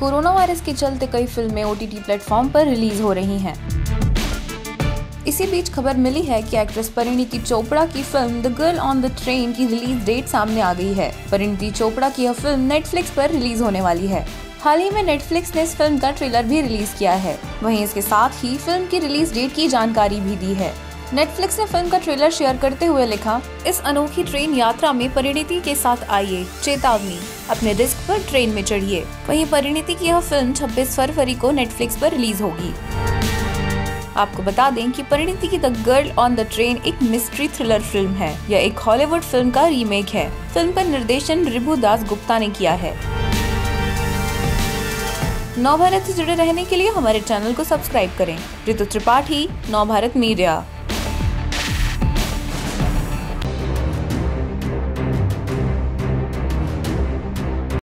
Corona virus के चलते कई फिल्में OTT प्लेटफॉर्म पर रिलीज हो रही हैं। इसी बीच खबर मिली है कि एक्ट्रेस परिणीति चोपड़ा की film the girl on the train की रिलीज डेट सामने आ गई है। परिणीति चोपड़ा की यह फिल्म नेटफ्लिक्स पर रिलीज होने वाली है। हाल ही में नेटफ्लिक्स ने इस फिल्म का ट्रेलर भी रिलीज किया है। वहीं इसके साथ ही फिल्म की रिलीज डेट की जानकारी भी दी है। नेटफ्लिक्स ने फिल्म का ट्रेलर शेयर करते हुए लिखा, इस अनोखी ट्रेन यात्रा में परिणीति के साथ आइए, चेतावनी, अपने रिस्क पर ट्रेन में चढ़िए। वहीं परिणीति की यह फिल्म 26 फरवरी को नेटफ्लिक्स पर रिलीज होगी। आपको बता दें कि परिणीति की the girl on the train एक मिस्ट्री थ्रिलर फिल्म है। यह एक हॉलीवुड फिल्म का रीमेक है। फिल्म का निर्देशन ऋभु दास गुप्ता ने किया है। नवभारत से जुड़े रहने के लिए हमारे चैनल को सब्सक्राइब करें। ऋतु त्रिपाठी, नवभारत मीडिया।